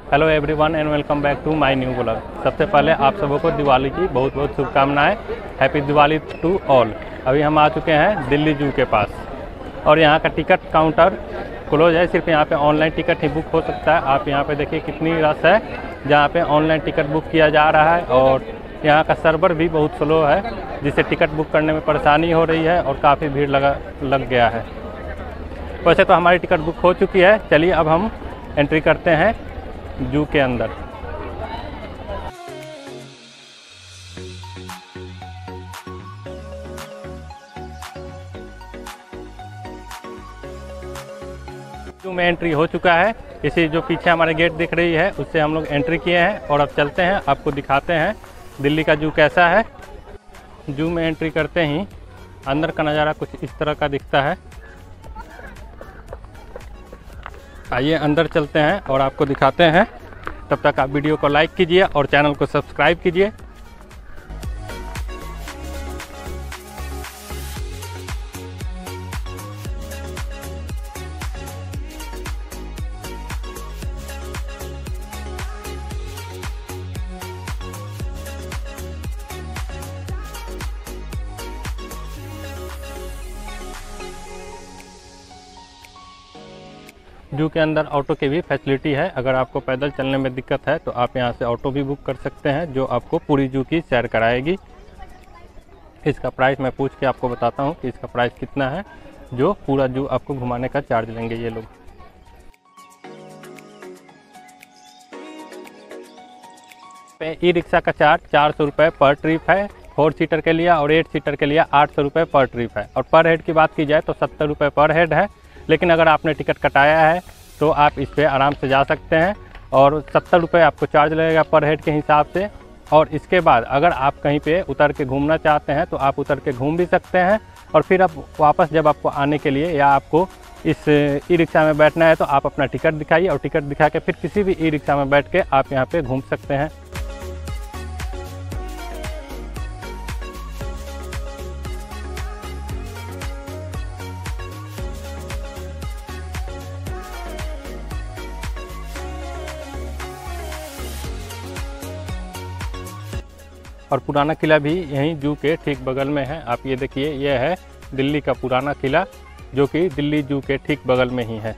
Hello everyone and welcome back to my new blog. सबसे पहले आप सबों को दिवाली की बहुत बहुत शुभकामनाएं। Happy Diwali to all. अभी हम आ चुके हैं दिल्ली जू के पास और यहाँ का टिकट काउंटर क्लोज है। सिर्फ यहाँ पे ऑनलाइन टिकट ही बुक हो सकता है। आप यहाँ पे देखिए कितनी रश है जहाँ पे ऑनलाइन टिकट बुक किया जा रहा है और यहाँ का सर्वर भी बहुत स्लो है जिससे टिकट बुक करने में परेशानी हो रही है और काफ़ी भीड़ लग गया है। वैसे तो हमारी टिकट बुक हो चुकी है। चलिए अब हम एंट्री करते हैं जू के अंदर। जू में एंट्री हो चुका है। इसी जो पीछे हमारे गेट दिख रही है उससे हम लोग एंट्री किए हैं और अब चलते हैं, आपको दिखाते हैं दिल्ली का जू कैसा है। जू में एंट्री करते ही अंदर का नज़ारा कुछ इस तरह का दिखता है। आइए अंदर चलते हैं और आपको दिखाते हैं। तब तक आप वीडियो को लाइक कीजिए और चैनल को सब्सक्राइब कीजिए। जू के अंदर ऑटो की भी फैसिलिटी है। अगर आपको पैदल चलने में दिक्कत है तो आप यहां से ऑटो भी बुक कर सकते हैं जो आपको पूरी जू की सैर कराएगी। इसका प्राइस मैं पूछ के आपको बताता हूं कि इसका प्राइस कितना है जो पूरा जू आपको घुमाने का चार्ज लेंगे ये लोग। ई रिक्शा का चार्ज 400 रुपये पर ट्रिप है। 4 सीटर के लिए और 8 सीटर के लिए 800 रुपये पर ट्रिप है। और पर हेड की बात की जाए तो 70 रुपये पर हेड है। लेकिन अगर आपने टिकट कटाया है तो आप इस पर आराम से जा सकते हैं और 70 रुपये आपको चार्ज लगेगा पर हेड के हिसाब से। और इसके बाद अगर आप कहीं पे उतर के घूमना चाहते हैं तो आप उतर के घूम भी सकते हैं। और फिर अब वापस जब आपको आने के लिए या आपको इस ई रिक्शा में बैठना है तो आप अपना टिकट दिखाइए और टिकट दिखा के फिर किसी भी ई रिक्शा में बैठ के आप यहाँ पर घूम सकते हैं। और पुराना किला भी यहीं जू के ठीक बगल में है। आप ये देखिए, यह है दिल्ली का पुराना किला जो कि दिल्ली जू के ठीक बगल में ही है।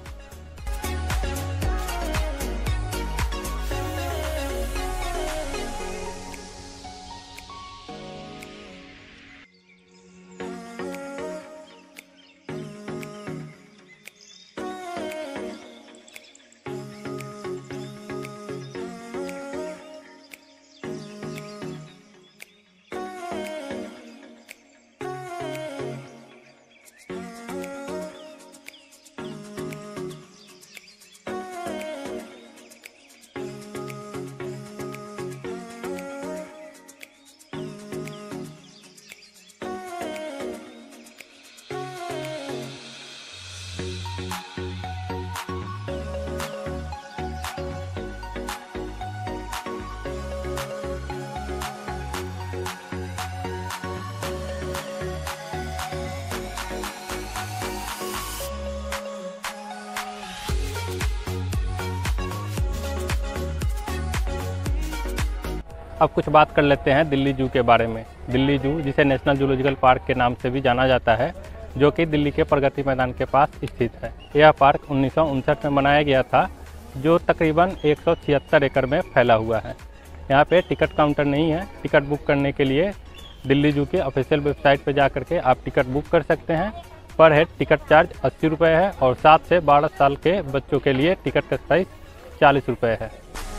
अब कुछ बात कर लेते हैं दिल्ली जू के बारे में। दिल्ली जू, जिसे नेशनल जूलॉजिकल पार्क के नाम से भी जाना जाता है, जो कि दिल्ली के प्रगति मैदान के पास स्थित है। यह पार्क 1959 में बनाया गया था, जो तकरीबन 176 एकड़ में फैला हुआ है। यहाँ पे टिकट काउंटर नहीं है। टिकट बुक करने के लिए दिल्ली जू के ऑफिशियल वेबसाइट पर जा करके आप टिकट बुक कर सकते हैं। पर हेड टिकट चार्ज 80 रुपये है और 7 से 12 साल के बच्चों के लिए टिकट का प्राइस 40 रुपये है।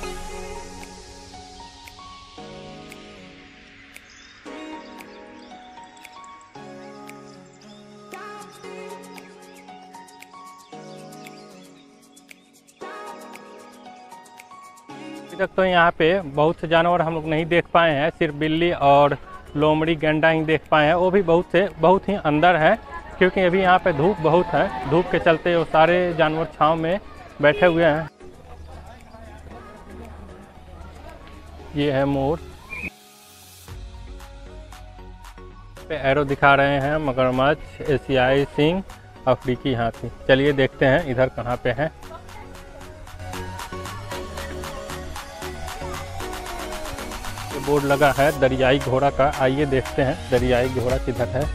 अभी तक तो यहाँ पे बहुत से जानवर हम लोग नहीं देख पाए हैं। सिर्फ बिल्ली और लोमड़ी गैंडा ही देख पाए हैं। वो भी बहुत ही अंदर है क्योंकि अभी यहाँ पे धूप बहुत है। धूप के चलते वो सारे जानवर छांव में बैठे हुए हैं। ये है मोर पे एरो दिखा रहे हैं। मगरमच्छ, एशियाई सिंह, अफ्रीकी हाथी। चलिए देखते हैं इधर कहाँ पे है। ये बोर्ड लगा है दरियाई घोड़ा का, आइए देखते हैं दरियाई घोड़ा किधर है।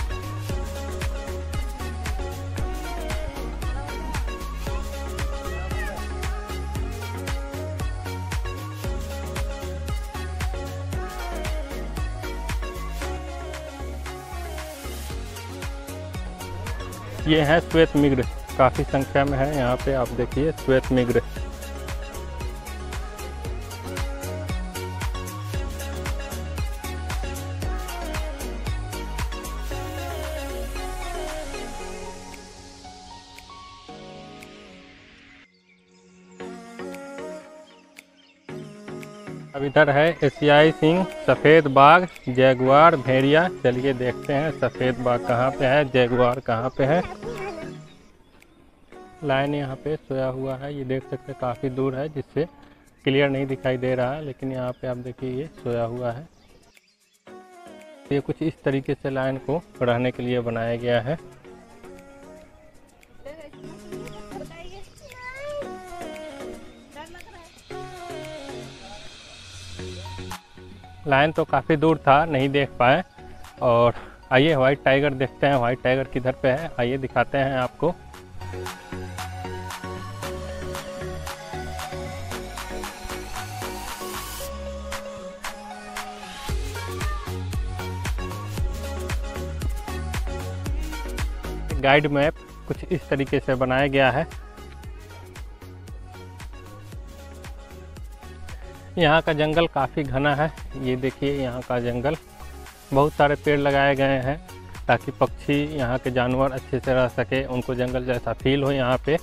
ये है श्वेत मिग्र, काफ़ी संख्या में है यहाँ पे, आप देखिए श्वेत मिग्र। अब इधर है एशियाई सिंह, सफ़ेद बाघ, जैगुआर, भेड़िया। चलिए देखते हैं सफ़ेद बाघ कहाँ पे है, जैगुआर कहाँ पे है। लायन यहाँ पे सोया हुआ है, ये देख सकते हैं काफ़ी दूर है जिससे क्लियर नहीं दिखाई दे रहा है, लेकिन यहाँ पे आप देखिए ये सोया हुआ है। ये कुछ इस तरीके से लायन को रहने के लिए बनाया गया है। लायन तो काफ़ी दूर था, नहीं देख पाए। और आइए व्हाइट टाइगर देखते हैं, व्हाइट टाइगर किधर पे है, आइए दिखाते हैं आपको। गाइड मैप कुछ इस तरीके से बनाया गया है। यहाँ का जंगल काफ़ी घना है, ये देखिए यहाँ का जंगल, बहुत सारे पेड़ लगाए गए हैं ताकि पक्षी, यहाँ के जानवर अच्छे से रह सके, उनको जंगल जैसा फील हो यहाँ पे।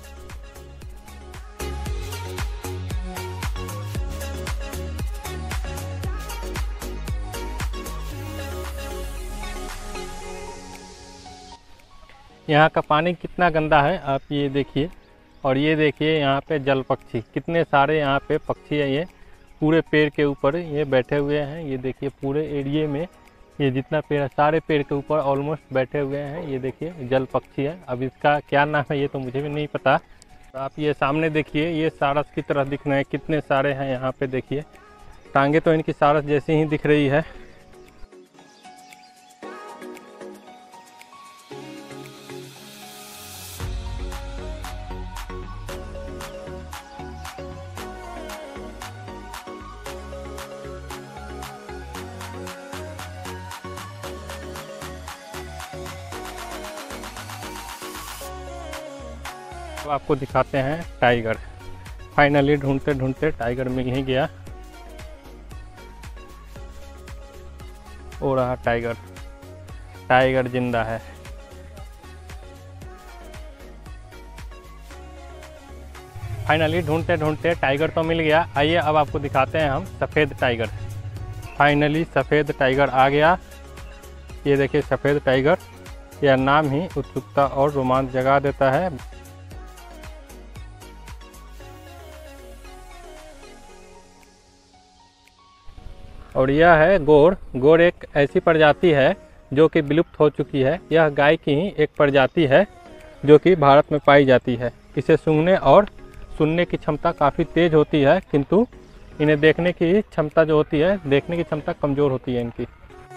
यहाँ का पानी कितना गंदा है आप ये देखिए, और ये देखिए यहाँ पे जल पक्षी कितने सारे, यहाँ पे पक्षी है, ये पूरे पेड़ के ऊपर ये बैठे हुए हैं। ये देखिए पूरे एरिए में ये जितना पेड़ है सारे पेड़ के ऊपर ऑलमोस्ट बैठे हुए हैं। ये देखिए जल पक्षी है, अब इसका क्या नाम है ये तो मुझे भी नहीं पता। आप ये सामने देखिए, ये सारस की तरह दिख रहे हैं, कितने सारे हैं यहाँ पे देखिए, टांगे तो इनकी सारस जैसी ही दिख रही है। तो आपको दिखाते हैं टाइगर। फाइनली ढूंढते ढूंढते टाइगर मिल ही गया। ओ रहा टाइगर, टाइगर जिंदा है। फाइनली ढूंढते ढूंढते टाइगर तो मिल गया। आइए अब आपको दिखाते हैं हम सफ़ेद टाइगर। फाइनली सफ़ेद टाइगर आ गया। ये देखिए सफ़ेद टाइगर, यह नाम ही उत्सुकता और रोमांच जगा देता है। और यह है गोर। गोर एक ऐसी प्रजाति है जो कि विलुप्त हो चुकी है। यह गाय की ही एक प्रजाति है जो कि भारत में पाई जाती है। इसे सूंघने और सुनने की क्षमता काफ़ी तेज होती है, किंतु इन्हें देखने की क्षमता जो होती है, देखने की क्षमता कमज़ोर होती है इनकी।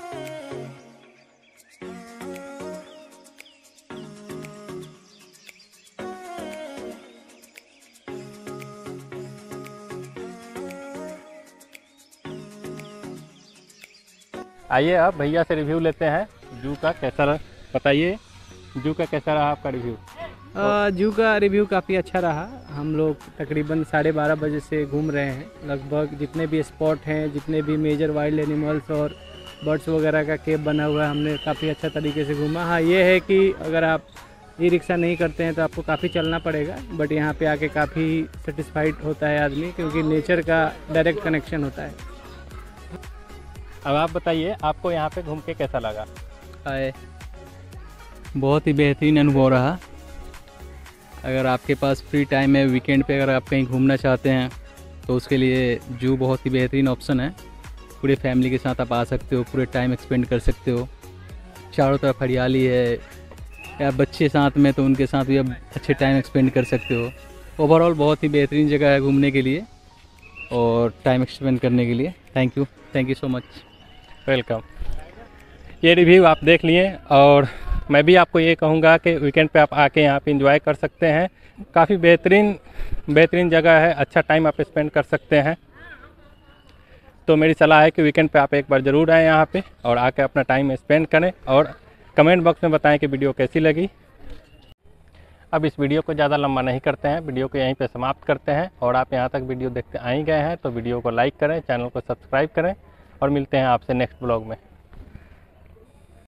आइए अब भैया से रिव्यू लेते हैं जू का कैसा रहा। बताइए जू का कैसा रहा आपका रिव्यू? जू का रिव्यू काफ़ी अच्छा रहा। हम लोग तकरीबन 12:30 बजे से घूम रहे हैं। लगभग जितने भी स्पॉट हैं, जितने भी मेजर वाइल्ड एनिमल्स और बर्ड्स वगैरह का केप बना हुआ है, हमने काफ़ी अच्छा तरीके से घूमा। हाँ ये है कि अगर आप ई रिक्शा नहीं करते हैं तो आपको काफ़ी चलना पड़ेगा, बट यहाँ पे आके काफ़ी सेटिस्फाइड होता है आदमी, क्योंकि नेचर का डायरेक्ट कनेक्शन होता है। अब आप बताइए आपको यहाँ पे घूम के कैसा लगा? बहुत ही बेहतरीन अनुभव रहा। अगर आपके पास फ्री टाइम है, वीकेंड पे अगर आप कहीं घूमना चाहते हैं तो उसके लिए जू बहुत ही बेहतरीन ऑप्शन है। पूरे फैमिली के साथ आप आ सकते हो, पूरे टाइम एक्सपेंड कर सकते हो। चारों तरफ हरियाली है, या बच्चे साथ में तो उनके साथ भी आप अच्छे टाइम एक्सपेंड कर सकते हो। ओवरऑल बहुत ही बेहतरीन जगह है घूमने के लिए, और टाइम स्पेंड करने के लिए। Thank you so much. Welcome. ये रिव्यू आप देख लिए और मैं भी आपको ये कहूँगा कि वीकेंड पे आप आके यहाँ पे एंजॉय कर सकते हैं। काफ़ी बेहतरीन जगह है, अच्छा टाइम आप स्पेंड कर सकते हैं। तो मेरी सलाह है कि वीकेंड पे आप एक बार ज़रूर आएँ यहाँ पे और आके अपना टाइम स्पेंड करें और कमेंट बॉक्स में बताएं कि वीडियो कैसी लगी। अब इस वीडियो को ज़्यादा लंबा नहीं करते हैं, वीडियो को यहीं पे समाप्त करते हैं। और आप यहाँ तक वीडियो देखते आ ही गए हैं तो वीडियो को लाइक करें, चैनल को सब्सक्राइब करें और मिलते हैं आपसे नेक्स्ट ब्लॉग में।